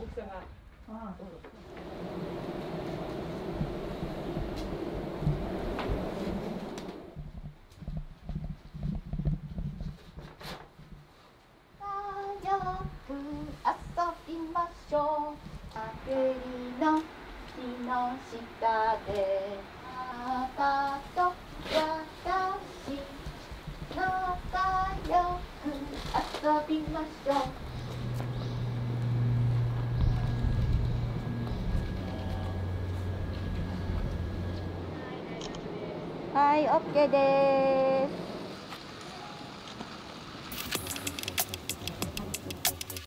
大きさが。ああ、そうです。 よく遊びましょう。あくりの木の下でパパと私仲良く遊びましょう。はい、オッケーです。